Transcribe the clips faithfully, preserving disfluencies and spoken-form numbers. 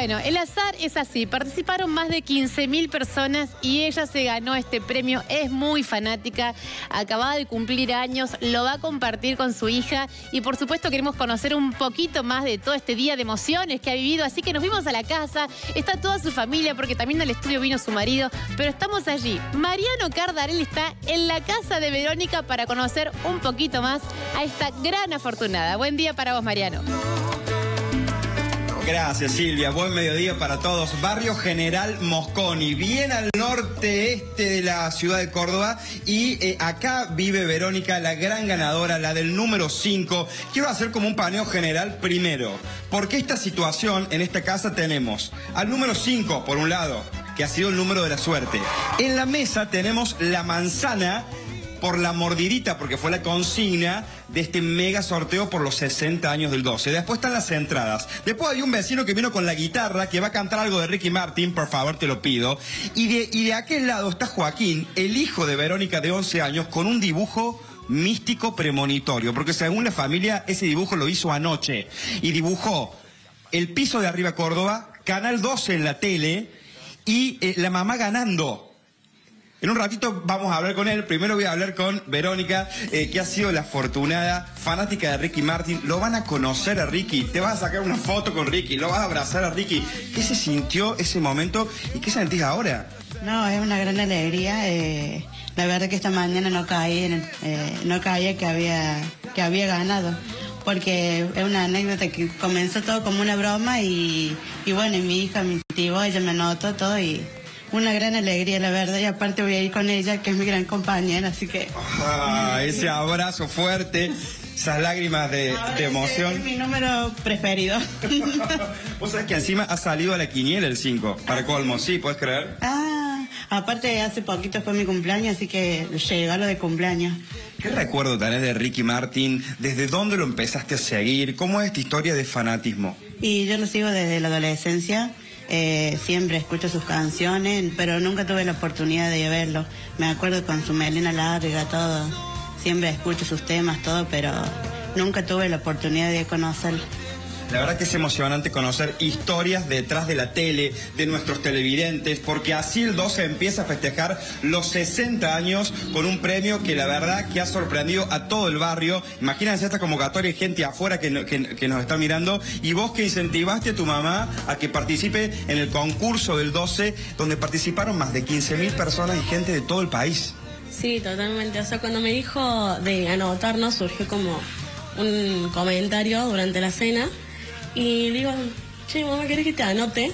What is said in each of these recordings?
Bueno, el azar es así. Participaron más de quince mil personas y ella se ganó este premio. Es muy fanática, acaba de cumplir años, lo va a compartir con su hija y por supuesto queremos conocer un poquito más de todo este día de emociones que ha vivido. Así que nos vimos a la casa, está toda su familia porque también al estudio vino su marido, pero estamos allí. Mariano Cardarelli está en la casa de Verónica para conocer un poquito más a esta gran afortunada. Buen día para vos, Mariano. Gracias, Silvia. Buen mediodía para todos. Barrio General Mosconi, bien al norte-este de la ciudad de Córdoba. Y eh, acá vive Verónica, la gran ganadora, la del número cinco. Quiero hacer como un paneo general primero. Porque esta situación, en esta casa tenemos al número cinco, por un lado, que ha sido el número de la suerte. En la mesa tenemos la manzana por la mordidita, porque fue la consigna de este mega sorteo por los sesenta años del doce. Después están las entradas. Después hay un vecino que vino con la guitarra, que va a cantar algo de Ricky Martin, por favor, te lo pido. Y de, y de aquel lado está Joaquín, el hijo de Verónica de once años, con un dibujo místico premonitorio, porque según la familia, ese dibujo lo hizo anoche. Y dibujó el piso de arriba Córdoba, Canal doce en la tele, y eh, la mamá ganando. En un ratito vamos a hablar con él. Primero voy a hablar con Verónica, eh, que ha sido la afortunada fanática de Ricky Martin. Lo van a conocer a Ricky. Te vas a sacar una foto con Ricky. Lo vas a abrazar a Ricky. ¿Qué se sintió ese momento y qué sentís ahora? No, es una gran alegría. Eh, la verdad que esta mañana no caí, en el, eh, no caía que había, que había ganado. Porque es una anécdota que comenzó todo como una broma y, y bueno, y mi hija me incentivó, ella me anotó todo y... Una gran alegría, la verdad, y aparte voy a ir con ella, que es mi gran compañera, así que... Ah, ese abrazo fuerte, esas lágrimas de, de emoción. Es mi número preferido. Vos sabés que encima ha salido a la quiniela el cinco, para colmo, ¿sí? ¿Puedes creer? Ah, aparte hace poquito fue mi cumpleaños, así que llegó lo de cumpleaños. ¿Qué recuerdo tenés de Ricky Martin? ¿Desde dónde lo empezaste a seguir? ¿Cómo es esta historia de fanatismo? Y yo lo sigo desde la adolescencia. Eh, siempre escucho sus canciones, pero nunca tuve la oportunidad de verlo. Me acuerdo con su melena larga, todo. Siempre escucho sus temas, todo, pero nunca tuve la oportunidad de conocerlo. La verdad que es emocionante conocer historias detrás de la tele, de nuestros televidentes, porque así el doce empieza a festejar los sesenta años con un premio que la verdad que ha sorprendido a todo el barrio. Imagínense esta convocatoria y gente afuera que, que, que nos está mirando, y vos que incentivaste a tu mamá a que participe en el concurso del doce, donde participaron más de quince mil personas y gente de todo el país. Sí, totalmente. O sea, cuando me dijo de anotarnos, surgió como un comentario durante la cena. Y digo, che, mamá, ¿querés que te anote?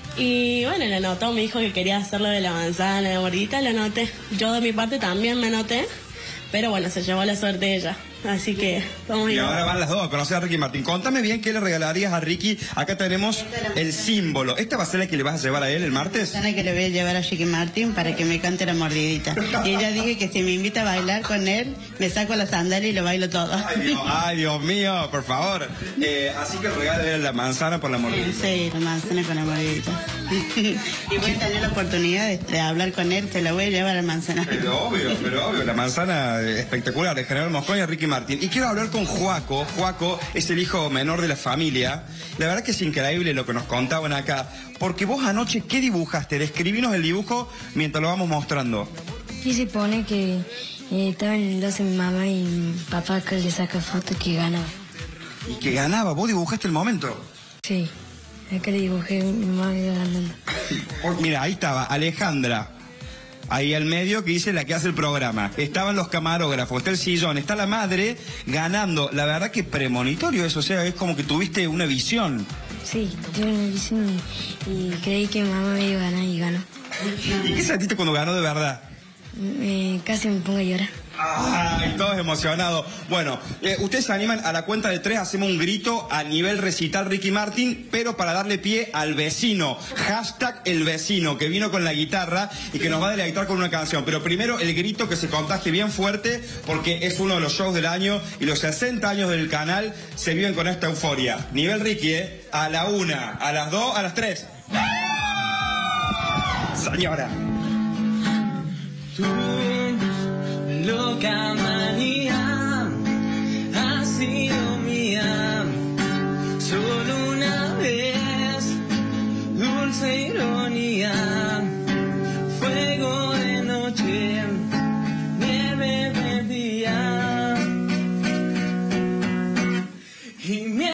Y bueno, la anotó, me dijo que quería hacerlo de la manzana, la mordidita, la anoté. Yo de mi parte también me anoté, pero bueno, se llevó la suerte de ella. Así que vamos a ir. Y ahora van las dos a conocer a Ricky Martin. Contame bien qué le regalarías a Ricky. Acá tenemos el símbolo. ¿Esta va a ser la que le vas a llevar a él el martes? La que le voy a llevar a Ricky Martin para que me cante la mordidita. Y ella dije que si me invita a bailar con él, me saco la sandalia y lo bailo todo. Ay, Dios, ay, Dios mío, por favor. Eh, así que el regalo era la manzana por la mordidita. Sí, la manzana con la mordidita. Y voy a tener la oportunidad de, de hablar con él, se la voy a llevar a la manzana. Pero obvio, pero obvio, la manzana espectacular de General Mosconi y Ricky Martin. Y quiero hablar con Joaco. Joaco es el hijo menor de la familia. La verdad que es increíble lo que nos contaban acá, porque vos anoche, ¿qué dibujaste? Describinos el dibujo mientras lo vamos mostrando. Y se pone que eh, estaba en el doce mi mamá y mi papá que le saca fotos que ganaba. ¿Y que ganaba? ¿Vos dibujaste el momento? Sí, acá le dibujé mi mamá ganando. Mira, ahí estaba Alejandra, ahí al medio, que dice la que hace el programa. Estaban los camarógrafos, está el sillón, está la madre ganando. La verdad que premonitorio eso, o sea, es como que tuviste una visión. Sí, tuve una visión y, y creí que mi mamá me iba a ganar y ganó. ¿Y qué sentiste cuando ganó de verdad? Eh, casi me pongo a llorar. Ay, todos emocionados. Bueno, eh, ustedes se animan, a la cuenta de tres hacemos un grito a nivel recital Ricky Martin, pero para darle pie al vecino. Hashtag el vecino, que vino con la guitarra y que nos va a deleitar con una canción. Pero primero el grito que se contagie bien fuerte, porque es uno de los shows del año y los sesenta años del canal se viven con esta euforia. Nivel Ricky, ¿eh? A la una, a las dos, a las tres. Señora. Tú, loca.